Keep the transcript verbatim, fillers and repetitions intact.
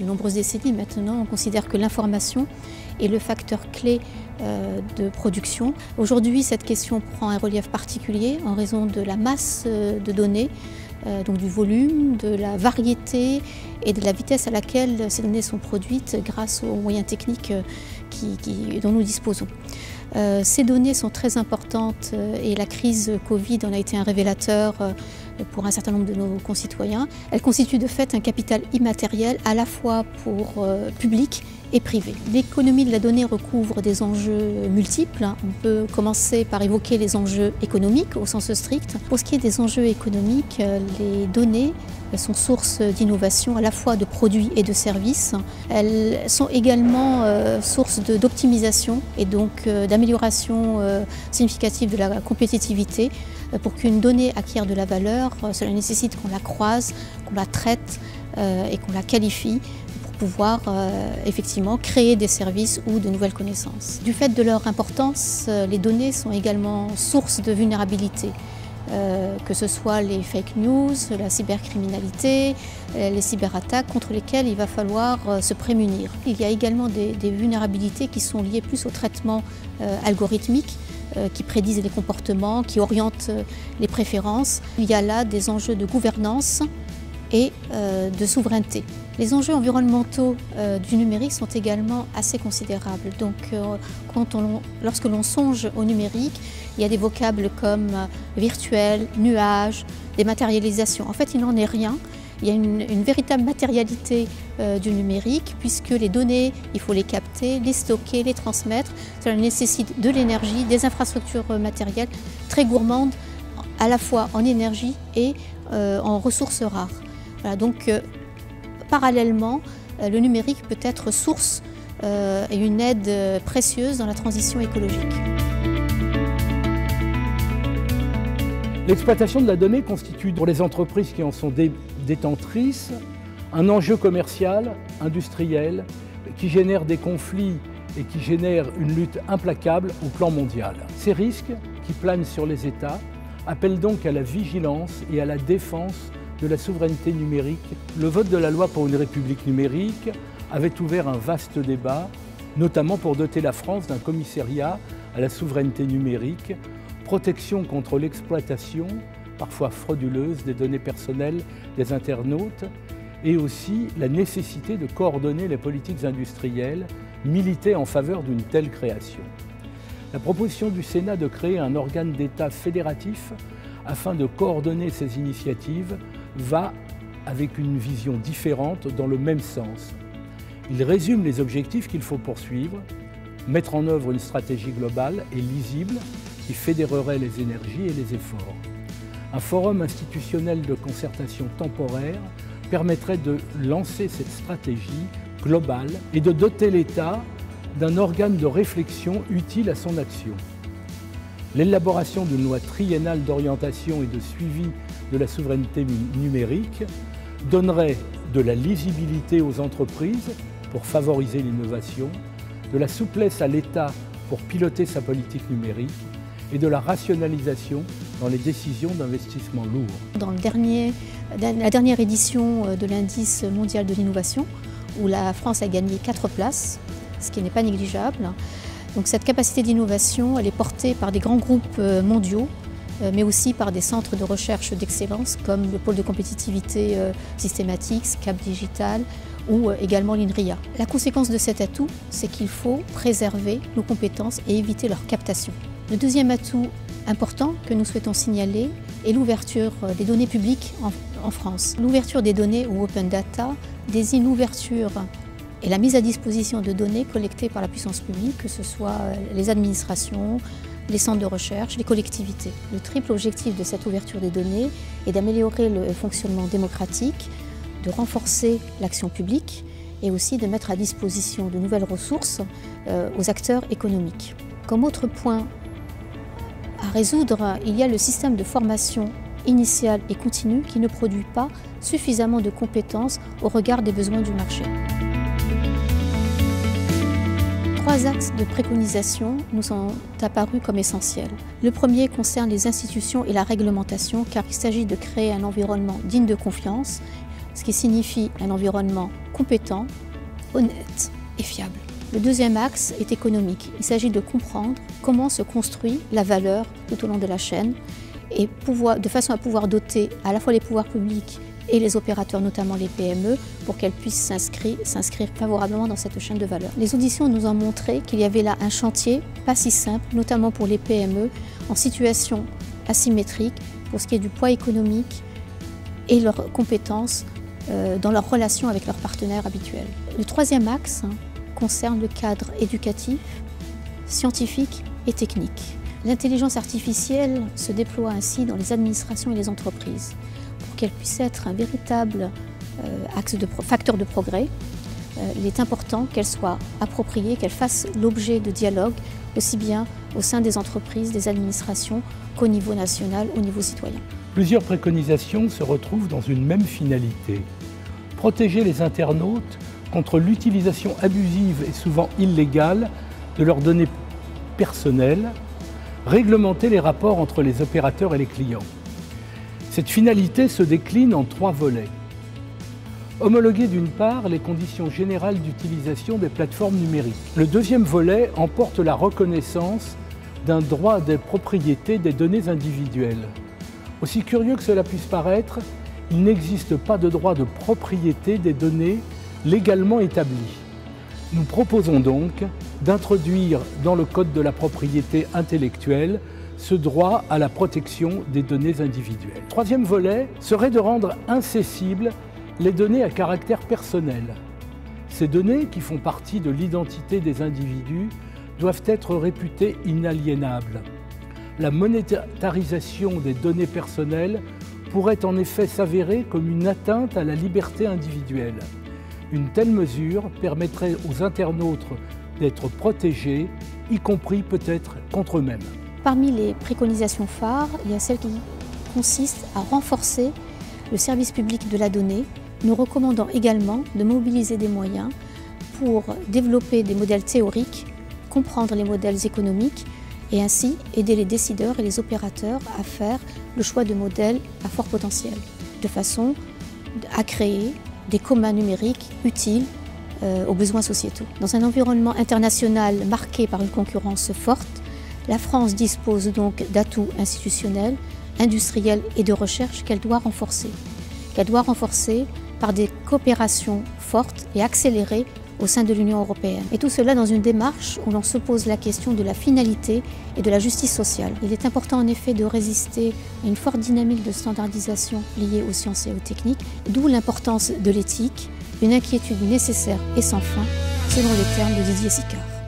nombreuses décennies maintenant, on considère que l'information est le facteur clé euh, de production. Aujourd'hui, cette question prend un relief particulier en raison de la masse de données, euh, donc du volume, de la variété et de la vitesse à laquelle ces données sont produites grâce aux moyens techniques qui, qui, dont nous disposons. Euh, ces données sont très importantes euh, et la crise Covid en a été un révélateur euh, pour un certain nombre de nos concitoyens. Elles constituent de fait un capital immatériel à la fois pour euh, public et privé. L'économie de la donnée recouvre des enjeux multiples. On peut commencer par évoquer les enjeux économiques au sens strict. Pour ce qui est des enjeux économiques, les données sont source d'innovation à la fois de produits et de services. Elles sont également euh, source d'optimisation et donc euh, d'amélioration euh, significative de la compétitivité. Pour qu'une donnée acquiert de la valeur, cela nécessite qu'on la croise, qu'on la traite euh, et qu'on la qualifie pour pouvoir euh, effectivement créer des services ou de nouvelles connaissances. Du fait de leur importance, les données sont également source de vulnérabilité. Euh, que ce soit les fake news, la cybercriminalité, euh, les cyberattaques contre lesquelles il va falloir euh, se prémunir. Il y a également des, des vulnérabilités qui sont liées plus au traitement euh, algorithmique, euh, qui prédisent les comportements, qui orientent euh, les préférences. Il y a là des enjeux de gouvernance et euh, de souveraineté. Les enjeux environnementaux euh, du numérique sont également assez considérables. Donc, euh, quand on, lorsque l'on songe au numérique, il y a des vocables comme euh, virtuel, nuage, dématérialisation. En fait, il n'en est rien. Il y a une, une véritable matérialité euh, du numérique puisque les données, il faut les capter, les stocker, les transmettre. Cela nécessite de l'énergie, des infrastructures matérielles très gourmandes à la fois en énergie et euh, en ressources rares. Voilà, donc, euh, parallèlement, euh, le numérique peut être source euh, et une aide euh, précieuse dans la transition écologique. L'exploitation de la donnée constitue pour les entreprises qui en sont dé détentrices un enjeu commercial, industriel, qui génère des conflits et qui génère une lutte implacable au plan mondial. Ces risques qui planent sur les États appellent donc à la vigilance et à la défense de la souveraineté numérique. Le vote de la loi pour une république numérique avait ouvert un vaste débat, notamment pour doter la France d'un commissariat à la souveraineté numérique, protection contre l'exploitation, parfois frauduleuse, des données personnelles des internautes, et aussi la nécessité de coordonner les politiques industrielles, militer en faveur d'une telle création. La proposition du Sénat de créer un organe d'État fédératif afin de coordonner ces initiatives va avec une vision différente dans le même sens. Il résume les objectifs qu'il faut poursuivre, mettre en œuvre une stratégie globale et lisible qui fédérerait les énergies et les efforts. Un forum institutionnel de concertation temporaire permettrait de lancer cette stratégie globale et de doter l'État d'un organe de réflexion utile à son action. L'élaboration d'une loi triennale d'orientation et de suivi de la souveraineté numérique donnerait de la lisibilité aux entreprises pour favoriser l'innovation, de la souplesse à l'État pour piloter sa politique numérique et de la rationalisation dans les décisions d'investissement lourds. Dans le dernier, la dernière édition de l'indice mondial de l'innovation, où la France a gagné quatre places, ce qui n'est pas négligeable. Donc cette capacité d'innovation, elle est portée par des grands groupes mondiaux, mais aussi par des centres de recherche d'excellence comme le pôle de compétitivité systématique, Cap Digital ou également l'INRIA. La conséquence de cet atout, c'est qu'il faut préserver nos compétences et éviter leur captation. Le deuxième atout important que nous souhaitons signaler est l'ouverture des données publiques en, en France. L'ouverture des données ou Open Data désigne l'ouverture et la mise à disposition de données collectées par la puissance publique, que ce soit les administrations, les centres de recherche, les collectivités. Le triple objectif de cette ouverture des données est d'améliorer le fonctionnement démocratique, de renforcer l'action publique et aussi de mettre à disposition de nouvelles ressources euh, aux acteurs économiques. Comme autre point à résoudre, il y a le système de formation initiale et continue qui ne produit pas suffisamment de compétences au regard des besoins du marché. Trois axes de préconisation nous sont apparus comme essentiels. Le premier concerne les institutions et la réglementation, car il s'agit de créer un environnement digne de confiance ce qui signifie un environnement compétent, honnête et fiable. Le deuxième axe est économique. Il s'agit de comprendre comment se construit la valeur tout au long de la chaîne et pouvoir, de façon à pouvoir doter à la fois les pouvoirs publics et les opérateurs, notamment les P M E, pour qu'elles puissent s'inscrire, s'inscrire favorablement dans cette chaîne de valeur. Les auditions nous ont montré qu'il y avait là un chantier pas si simple, notamment pour les P M E, en situation asymétrique pour ce qui est du poids économique et leurs compétences euh, dans leurs relations avec leurs partenaires habituels. Le troisième axe hein, concerne le cadre éducatif, scientifique et technique. L'intelligence artificielle se déploie ainsi dans les administrations et les entreprises pour qu'elle puisse être un véritable euh, axe de pro- facteur de progrès. Euh, il est important qu'elle soit appropriée, qu'elle fasse l'objet de dialogue aussi bien au sein des entreprises, des administrations qu'au niveau national, au niveau citoyen. Plusieurs préconisations se retrouvent dans une même finalité. Protéger les internautes contre l'utilisation abusive et souvent illégale de leurs données personnelles, réglementer les rapports entre les opérateurs et les clients. Cette finalité se décline en trois volets. Homologuer d'une part les conditions générales d'utilisation des plateformes numériques. Le deuxième volet emporte la reconnaissance d'un droit de propriété des données individuelles. Aussi curieux que cela puisse paraître, il n'existe pas de droit de propriété des données légalement établi. Nous proposons donc d'introduire dans le Code de la propriété intellectuelle ce droit à la protection des données individuelles. Le troisième volet serait de rendre incessibles les données à caractère personnel. Ces données, qui font partie de l'identité des individus, doivent être réputées inaliénables. La monétarisation des données personnelles pourrait en effet s'avérer comme une atteinte à la liberté individuelle. Une telle mesure permettrait aux internautes d'être protégés, y compris peut-être contre eux-mêmes. Parmi les préconisations phares, il y a celle qui consiste à renforcer le service public de la donnée. Nous recommandons également de mobiliser des moyens pour développer des modèles théoriques, comprendre les modèles économiques et ainsi aider les décideurs et les opérateurs à faire le choix de modèles à fort potentiel, de façon à créer des communs numériques utiles euh, aux besoins sociétaux. Dans un environnement international marqué par une concurrence forte, la France dispose donc d'atouts institutionnels, industriels et de recherche qu'elle doit renforcer. Qu'elle doit renforcer par des coopérations fortes et accélérées au sein de l'Union européenne. Et tout cela dans une démarche où l'on se pose la question de la finalité et de la justice sociale. Il est important en effet de résister à une forte dynamique de standardisation liée aux sciences et aux techniques, d'où l'importance de l'éthique, une inquiétude nécessaire et sans fin, selon les termes de Didier Sicard.